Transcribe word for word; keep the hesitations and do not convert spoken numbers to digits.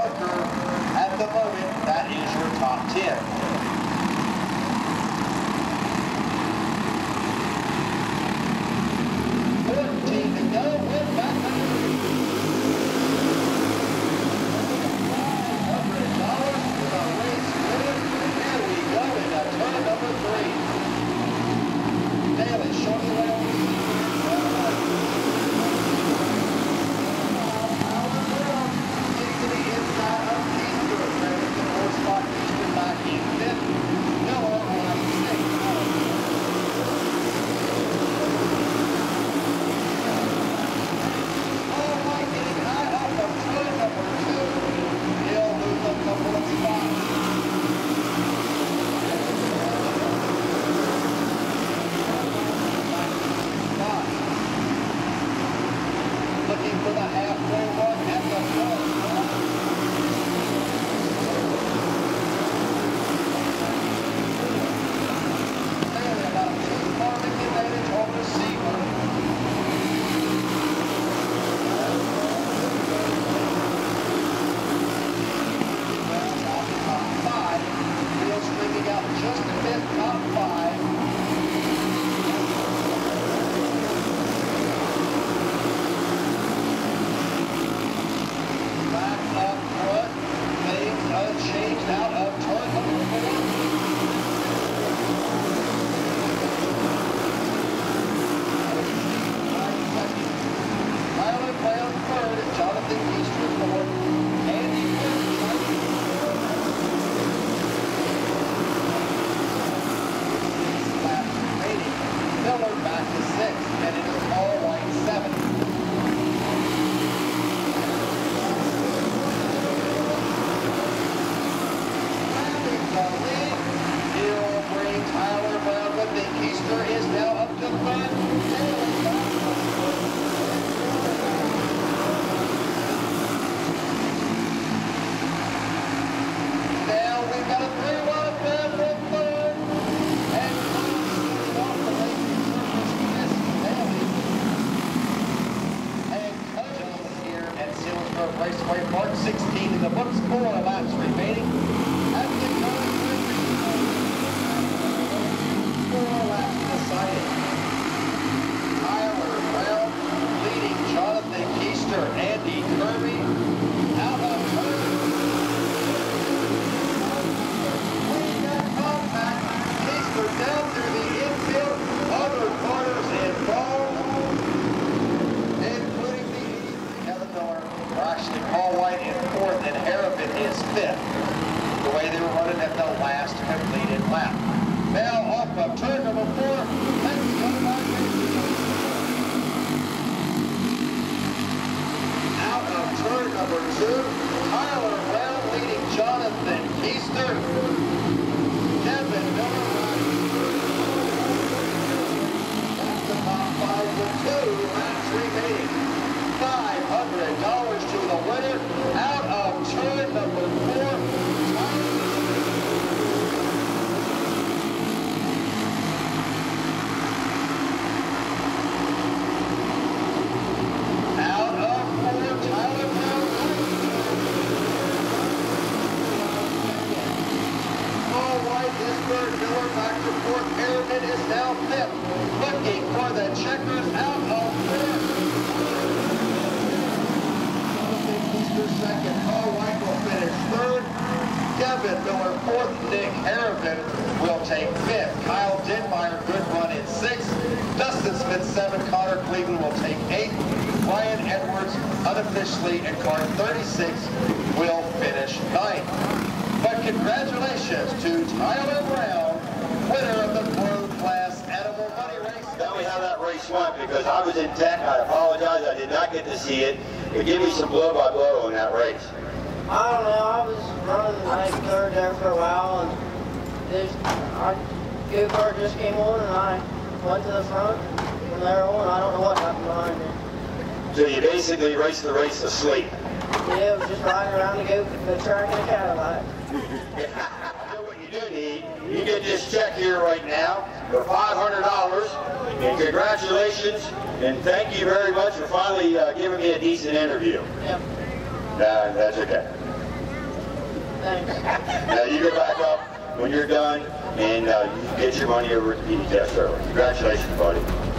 Parker. At the moment, that is your top ten. fourteen to go, win back under five hundred dollars for the race winner. Here we go into turn number three. Daly, show me around. Into the inside of Keystone. There's the four spot Keystone back in fifth. Miller on sixth. Looking for the halfway run at the front. Barely about two more advantage over Seaver. Top five. Wheels streaking out just a bit, top five. Changed out of turn number four. Tyler Brown third and Jonathan Keystone fourth. Andy laps remaining. Miller back to sixth, and it is all white seventh. Tyler Brown, but the Keystone is now up to front. Now we've got a three-one affair for third. And off the racing surface, and Coach here at Selinsgrove Raceway Park, sixteen in the books, four laps remaining. At the four laps decided. Tyler Brown leading Jonathan Keystone, Andy Kirby out of turn. Contact. Keystone down through the infield. Other corners involved, including the Kevin Miller, Ashley Paul White in fourth, and Harriman is fifth. The way they were running at the last completed lap. Now off of turn number four, let's go back. Out of turn number two, Tyler Brown leading Jonathan Keystone. Kevin Miller that's the top five with two laps remaining. five hundred dollars to the winner. Out of turn number four, Miller back to fourth. Harriman is now fifth. Looking for the checkers out of fifth. Keystone second. Paul White will finish third. Kevin Miller fourth. Nick Harriman will take fifth. Kyle Denmeyer, good run in sixth. Dustin Smith seventh. Connor Cleveland will take eighth. Ryan Edwards, unofficially in car thirty-six, will finish ninth. But congratulations to Tyler Brown, winner of the Pro Class Animal Money Race. Tell me how that race went, because I was in tech. I apologize, I did not get to see it. But give me some blow-by-blow on that race. I don't know, I was running like third there for a while, and this our go-kart just came on, and I went to the front. From there on, I don't know what happened behind me. So you basically raced the race asleep. Yeah, it was just riding around the go the track in a Cadillac. So what you do need, you get this check here right now for five hundred dollars, and congratulations, and thank you very much for finally uh, giving me a decent interview. Yep. Uh, that's okay. Thanks. Now you go back up when you're done, and uh, you get your money over at the P D K S early. Congratulations, buddy.